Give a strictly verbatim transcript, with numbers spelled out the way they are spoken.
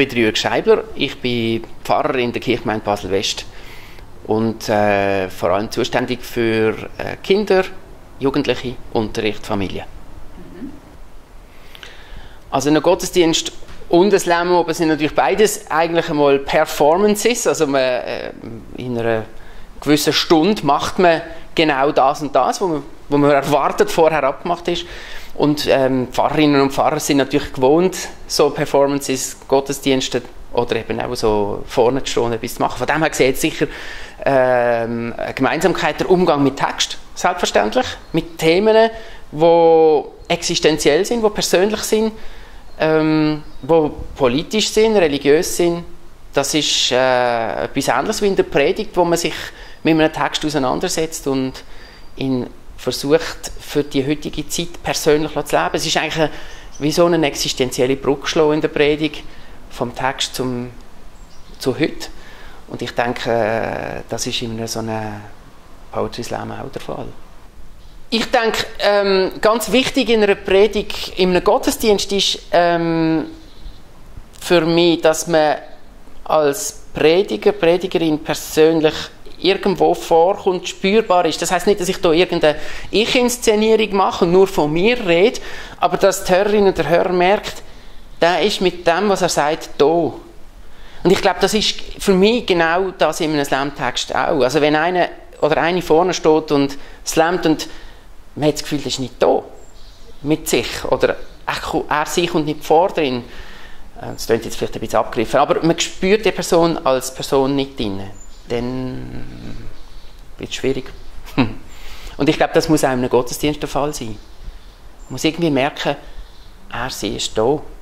bin Jürg Scheibler, ich bin Pfarrer in der Kirchgemeinde Basel-West und äh, vor allem zuständig für äh, Kinder, Jugendliche, Unterricht, Familie. Mhm. Also ein Gottesdienst und das Leben oben sind natürlich beides eigentlich einmal Performances, also man, äh, in einer gewissen Stunde macht man genau das und das, was man, was man erwartet vorher abgemacht ist. Und ähm, Pfarrerinnen und Pfarrer sind natürlich gewohnt, so Performances, Gottesdienste oder eben auch so vorne zu stehen, etwas zu machen. Von dem her gesehen sicher ähm, eine Gemeinsamkeit, der Umgang mit Text, selbstverständlich, mit Themen, die existenziell sind, die persönlich sind, ähm, die politisch sind, religiös sind. Das ist äh, etwas anderes wie in der Predigt, wo man sich mit einem Text auseinandersetzt und in versucht, für die heutige Zeit persönlich zu leben. Es ist eigentlich eine, wie so eine existenzielle Brücke in der Predigt, vom Text zum, zu heute. Und ich denke, das ist in so einem Poetry Slam auch der Fall. Ich denke, ähm, ganz wichtig in einer Predigt, in einem Gottesdienst ist ähm, für mich, dass man als Prediger, Predigerin persönlich irgendwo vorkommt, spürbar ist. Das heisst nicht, dass ich da irgendeine Ich-Inszenierung mache und nur von mir rede, aber dass die Hörerin und der Hörer merkt, der ist mit dem, was er sagt, da. Und ich glaube, das ist für mich genau das in einem Slam-Text auch. Also wenn einer oder eine vorne steht und slammt und man hat das Gefühl, das ist nicht da, mit sich, oder er sich und nicht vor drin. Das klingt jetzt vielleicht ein bisschen abgegriffen, aber man spürt die Person als Person nicht drin. Dann wird es schwierig. Und ich glaube, das muss auch in einem Gottesdienst der Fall sein. Man muss irgendwie merken, er, sie ist da.